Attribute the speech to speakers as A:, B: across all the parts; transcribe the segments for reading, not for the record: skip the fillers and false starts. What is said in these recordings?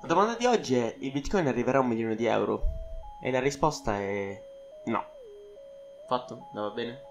A: La domanda di oggi è: il Bitcoin arriverà a 1 milione di euro? E la risposta è no. Fatto? No, va bene?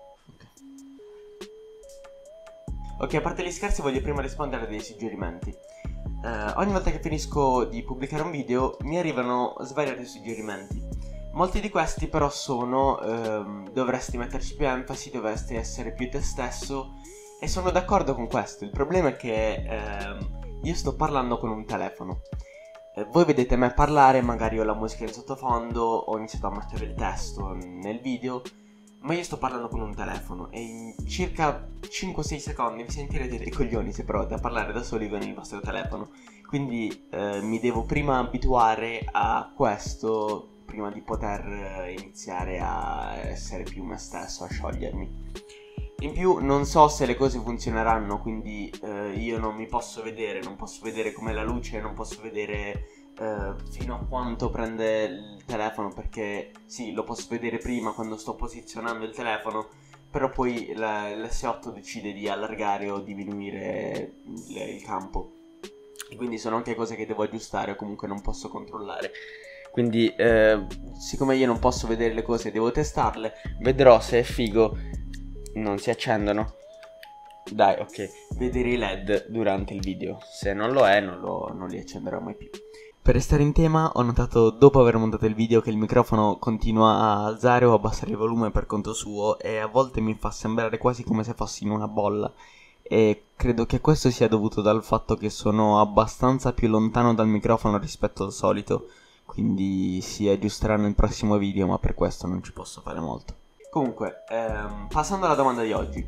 A: Ok, a parte gli scherzi voglio prima rispondere a dei suggerimenti. Ogni volta che finisco di pubblicare un video mi arrivano svariati suggerimenti. Molti di questi però sono dovresti metterci più enfasi, dovresti essere più te stesso, e sono d'accordo con questo. Il problema è che io sto parlando con un telefono. Voi vedete me parlare, magari ho la musica in sottofondo, ho iniziato a mettere il testo nel video, ma io sto parlando con un telefono e in circa 5-6 secondi vi sentirete dei coglioni se provate a parlare da soli con il vostro telefono. Quindi mi devo prima abituare a questo prima di poter iniziare a essere più me stesso, a sciogliermi. In più non so se le cose funzioneranno, quindi io non mi posso vedere, non posso vedere com'è la luce, non posso vedere fino a quanto prende il telefono, perché sì, lo posso vedere prima quando sto posizionando il telefono, però poi l'S8 decide di allargare o diminuire il campo, e quindi sono anche cose che devo aggiustare o comunque non posso controllare. Quindi siccome io non posso vedere le cose, devo testarle, vedrò se è figo. Non si accendono. Dai, ok. Vedere i LED durante il video. Se non lo è, non li accenderò mai più. Per restare in tema, ho notato dopo aver montato il video che il microfono continua a alzare o abbassare il volume per conto suo, e a volte mi fa sembrare quasi come se fossi in una bolla. E credo che questo sia dovuto dal fatto che sono abbastanza più lontano dal microfono rispetto al solito. Quindi si aggiusterà nel prossimo video, ma per questo non ci posso fare molto. Comunque, passando alla domanda di oggi.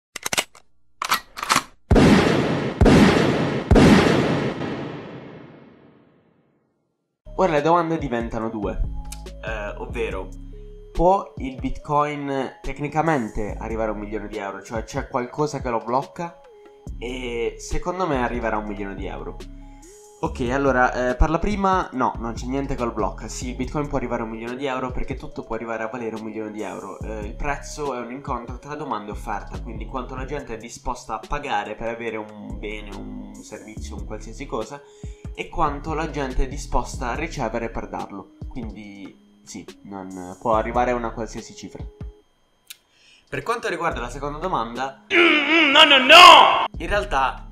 A: Ora le domande diventano due, ovvero: può il Bitcoin tecnicamente arrivare a 1 milione di euro? Cioè c'è qualcosa che lo blocca? E secondo me arriverà a 1 milione di euro. Ok, allora, per la prima, no, non c'è niente che lo blocca. Sì, il Bitcoin può arrivare a 1 milione di euro perché tutto può arrivare a valere 1 milione di euro. Il prezzo è un incontro tra domanda e offerta, quindi quanto la gente è disposta a pagare per avere un bene, un servizio, un qualsiasi cosa, e quanto la gente è disposta a ricevere per darlo. Quindi sì, non può arrivare a una qualsiasi cifra. Per quanto riguarda la seconda domanda, no! In realtà,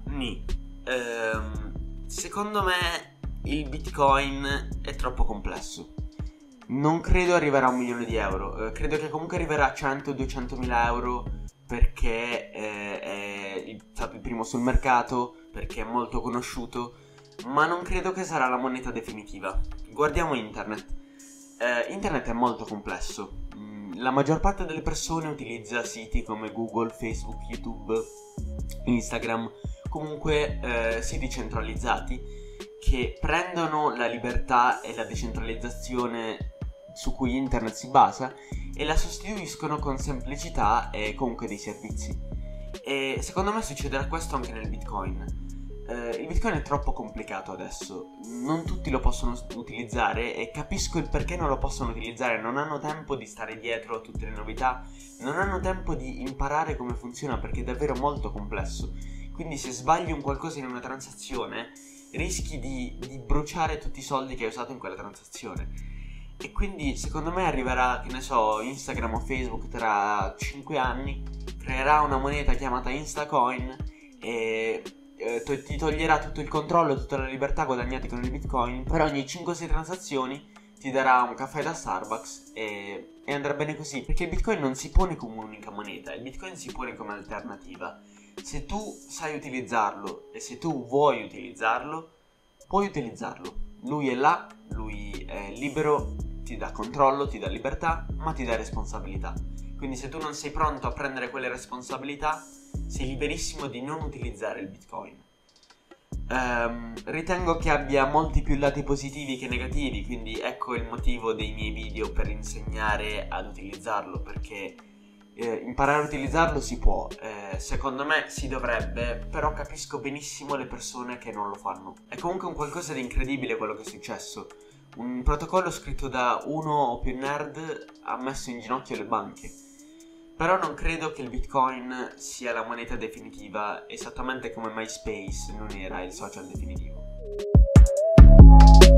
A: secondo me il Bitcoin è troppo complesso. Non credo arriverà a 1 milione di euro. Credo che comunque arriverà a 100-200 mila euro, perché è stato il primo sul mercato, perché è molto conosciuto, ma non credo che sarà la moneta definitiva. Guardiamo internet. Internet è molto complesso. La maggior parte delle persone utilizza siti come Google, Facebook, YouTube, Instagram, comunque siti centralizzati che prendono la libertà e la decentralizzazione su cui internet si basa e la sostituiscono con semplicità e comunque dei servizi. E secondo me succederà questo anche nel Bitcoin. Il Bitcoin è troppo complicato adesso, non tutti lo possono utilizzare, e capisco il perché non lo possono utilizzare. Non hanno tempo di stare dietro a tutte le novità, non hanno tempo di imparare come funziona, perché è davvero molto complesso. Quindi se sbagli un qualcosa in una transazione rischi di bruciare tutti i soldi che hai usato in quella transazione. E quindi secondo me arriverà, che ne so, Instagram o Facebook tra 5 anni creerà una moneta chiamata Instacoin e ti toglierà tutto il controllo e tutta la libertà guadagnati con il Bitcoin. Per ogni 5-6 transazioni ti darà un caffè da Starbucks e andrà bene così, perché il Bitcoin non si pone come un'unica moneta, il Bitcoin si pone come alternativa. Se tu sai utilizzarlo e se tu vuoi utilizzarlo, puoi utilizzarlo. Lui è là, lui è libero, ti dà controllo, ti dà libertà, ma ti dà responsabilità. Quindi se tu non sei pronto a prendere quelle responsabilità, sei liberissimo di non utilizzare il Bitcoin. Ritengo che abbia molti più lati positivi che negativi, quindi ecco il motivo dei miei video per insegnare ad utilizzarlo, perché imparare a utilizzarlo si può, secondo me si dovrebbe, però capisco benissimo le persone che non lo fanno. È comunque un qualcosa di incredibile quello che è successo. Un protocollo scritto da uno o più nerd ha messo in ginocchio le banche. Però non credo che il Bitcoin sia la moneta definitiva, esattamente come MySpace non era il social definitivo.